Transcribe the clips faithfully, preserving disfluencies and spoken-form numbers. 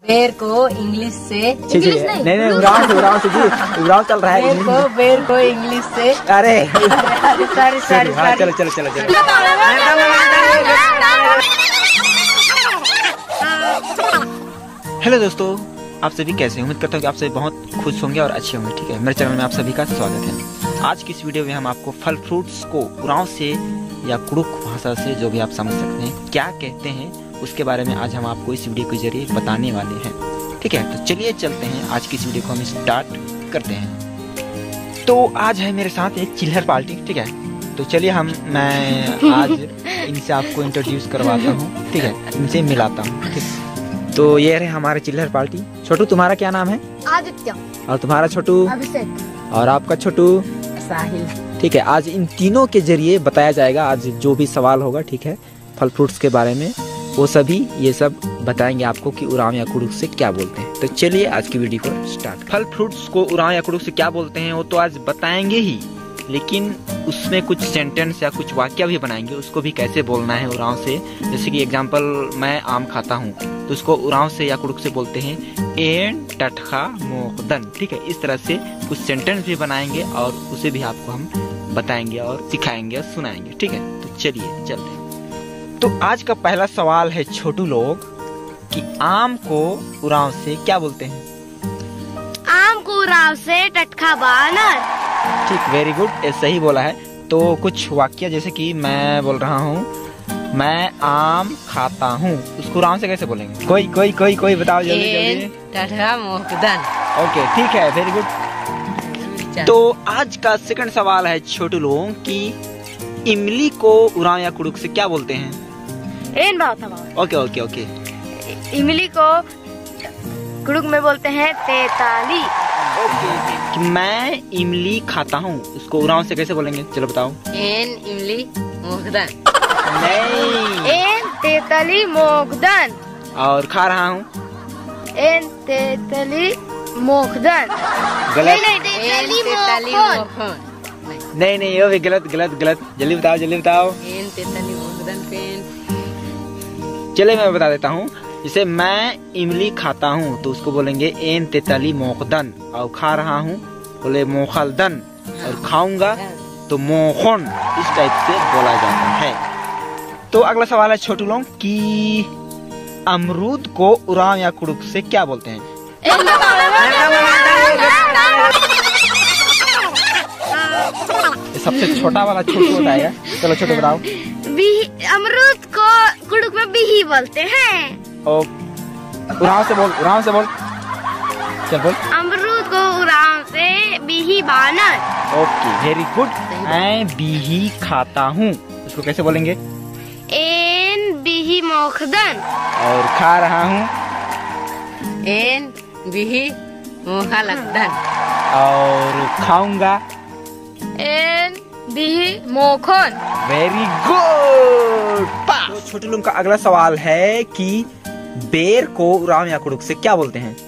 बेर को इंग्लिश से इंग्लिश नहीं नहीं नहीं उड़ान से उड़ान से जी उड़ान चल रहा है। बेर को बेर को इंग्लिश से अरे सॉरी सॉरी हाँ चलो चलो चलो चलो। हेलो दोस्तों, आप सभी कैसे हैं? उम्मीद करता हूँ कि आप सभी बहुत खुश होंगे और अच्छे होंगे। ठीक है, मेरे चैनल में आप सभी का स्वागत है। आज की इस वीडियो में हम आपको फल फ्रूट्स को उरांव से या कुड़ुक भाषा से, जो भी आप समझ सकते हैं, क्या कहते हैं उसके बारे में आज हम आपको इस वीडियो के जरिए बताने वाले हैं। ठीक है, तो चलिए चलते हैं, आज की इस वीडियो को हम स्टार्ट करते हैं। तो आज है मेरे साथ एक चिल्हर पार्टी। ठीक है, तो चलिए हम मैं आज इनसे आपको इंट्रोड्यूस करवाता हूँ। ठीक है, इनसे मिलाता हूँ। ठीक, तो ये रहे हमारे चिल्हर पार्टी। छोटू, तुम्हारा क्या नाम है? आदित्य। और तुम्हारा छोटू? अभिषेक। और आपका छोटू? साहिल। ठीक है, आज इन तीनों के जरिए बताया जाएगा आज जो भी सवाल होगा। ठीक है, फल फ्रूट्स के बारे में वो सभी ये सब बताएंगे आपको कि उरांव या कुड़ुक से क्या बोलते हैं। तो चलिए आज की वीडियो को स्टार्ट। फल फ्रूट्स को उरांव या कुड़ुक से क्या बोलते हैं वो तो आज बताएंगे ही, लेकिन उसमें कुछ सेंटेंस या कुछ वाक्य भी बनाएंगे, उसको भी कैसे बोलना है उरांव से। जैसे कि एग्जांपल, मैं आम खाता हूँ तो उसको उरांव से या कुड़ुक से बोलते हैं एन टटखा मोकदन। ठीक है, इस तरह से कुछ सेंटेंस भी बनाएंगे और उसे भी आपको हम बताएंगे और सिखाएंगे और सुनाएंगे। ठीक है, तो चलिए चलते हैं। तो आज का पहला सवाल है छोटू लोग कि आम को उरांव से क्या बोलते हैं? आम को उरांव से टटखा बानर। ठीक, वेरी गुड, ये सही बोला है। तो कुछ वाक्य जैसे कि मैं बोल रहा हूँ, मैं आम खाता हूँ, उसको उरांव से कैसे बोलेंगे? कोई कोई कोई कोई बताओ जल्दी जल्दी। टटखा मोकदन। ओके, ठीक है, वेरी गुड। तो आज का सेकंड सवाल है छोटू लोगों की इमली को उरांव या कुड़ुक से क्या बोलते हैं? एन बात था बाबा। Okay okay okay. इमली को कुड़ुक में बोलते हैं तेताली। ओके, कि मैं इमली खाता हूँ, उसको उरांव से कैसे बोलेंगे? चलो बताओ। एन इमली मोकदन। नहीं। एन तेतली मोकदन। और खा रहा हूँ। एन तेतली मोकदन। गलत। नहीं नहीं एन तेतली तेतली मोकदन। मोकदन। नहीं नहीं, ये भी गलत गलत गलत। जल्दी बताओ जल्दी बताओ। एन तेतली मोकदन पेन। चले मैं बता देता हूँ। जैसे मैं इमली खाता हूँ तो उसको बोलेंगे एन तेतली मोकदन, और खा रहा हूँ बोले मोखलदन, और खाऊंगा तो मोखन। इस टाइप से बोला जाता है। तो अगला सवाल है छोटू लोग कि अमरूद को उरांव या कुड़ुक से क्या बोलते हैं? सबसे छोटा वाला छोटू बताएगा। चलो छोटू बताओ। अमरूद को कुड़ुक में बिही बोलते हैं। ओ, उरांव से बोल, उरांव से बोल, चल बोल। अमरूद को उरांव से बिही बानर। Okay, very good. मैं बिही खाता हूँ, उसको कैसे बोलेंगे? एन बिही मोखदन। और खा रहा हूँ? एन बिही मोखा लगदन। और खाऊंगा? एन बिही मोखन। Very good. तो छोटे लोग का अगला सवाल है कि बेर को उरांव या कुड़ुक से क्या बोलते हैं?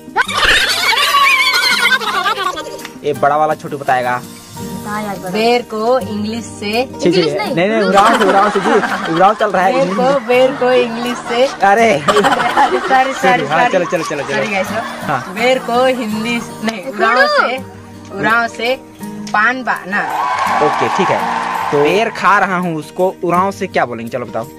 ये बड़ा वाला छोटू बताएगा। बेर को इंग्लिश से इंग्लिश नहीं नहीं नहीं उरांव से उरांव से जी उरांव चल रहा है। बेर को बेर को इंग्लिश से अरे सॉरी सॉरी हाँ, चलो चलो चलो चलो। हाँ, बेर को हिंदी नहीं उरांव से उरांव से पान बाना। ओके, ठीक है। तो बेर खा रहा हूँ, उसको उरांव से क्या बोलेंगे? चलो बताओ।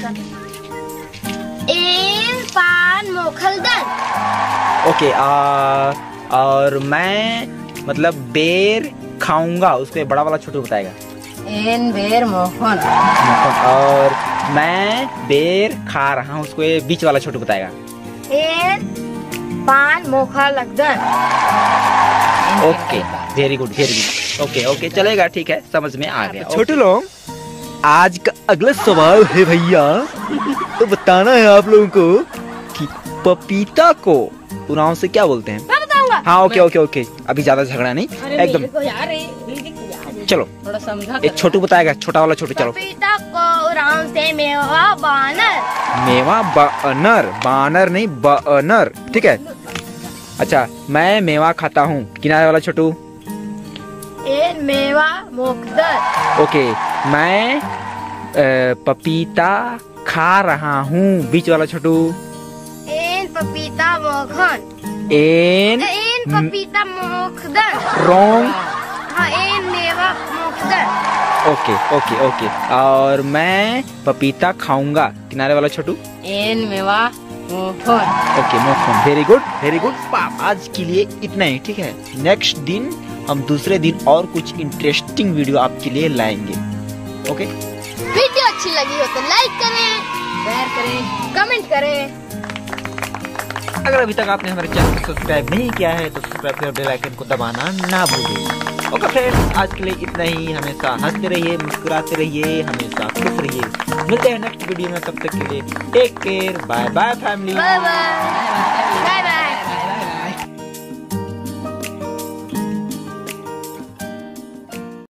एन पान मोखलदन। ओके, आ, और मैं मतलब बेर खाऊंगा, उसको ये बड़ा वाला छोटू बताएगा। एन बेर मोहन। और मैं बेर खा रहा हूँ, उसको ये बीच वाला छोटू बताएगा। एन पान मोखा लगदन। Okay, very good very good. Okay okay, चलेगा, ठीक है, समझ में आ गया। छोटू लोग, आज का अगला सवाल है भैया, तो बताना है आप लोगों को कि पपीता को उरांव से क्या बोलते हैं? हाँ, ओके ओके ओके, अभी ज्यादा झगड़ा नहीं, एकदम। चलो थोड़ा समझा। एक छोटू बताएगा, छोटा वाला छोटू। चलो। पपीता को उरांव से मेवा बानर। मेवा बानर, बानर नहीं बानर। ठीक है, अच्छा, मैं मेवा खाता हूँ, किनारे वाला छोटू। एन मेवा मोकदन। ओके, मैं आ, पपीता खा रहा हूँ, बीच वाला छोटू। एन पपीता मोखन। एन एन पपीता मोखदन। रॉन्ग। हाँ, एन मेवा मोखदन। Okay okay okay. और मैं पपीता खाऊंगा, किनारे वाला छोटू। एन मेवा मोखन। ओके मोखन, वेरी गुड वेरी गुड। आज के लिए इतना ही, ठीक है। नेक्स्ट दिन हम दूसरे दिन और कुछ इंटरेस्टिंग वीडियो आपके लिए लाएंगे। ओके, वीडियो अच्छी लगी हो तो लाइक करें, शेयर करें, कमेंट करें। अगर अभी तक आपने हमारे चैनल को सब्सक्राइब नहीं किया है तो सब्सक्राइब कर बेल आइकन को दबाना ना भूलिए। ओके फ्रेंड्स, आज के लिए इतना ही। हमेशा हंसते रहिए, मुस्कुराते रहिए, हमेशा खुश रहिए। मिलते हैं नेक्स्ट वीडियो में, तब तक के लिए take care, bye bye family. Bye bye bye bye.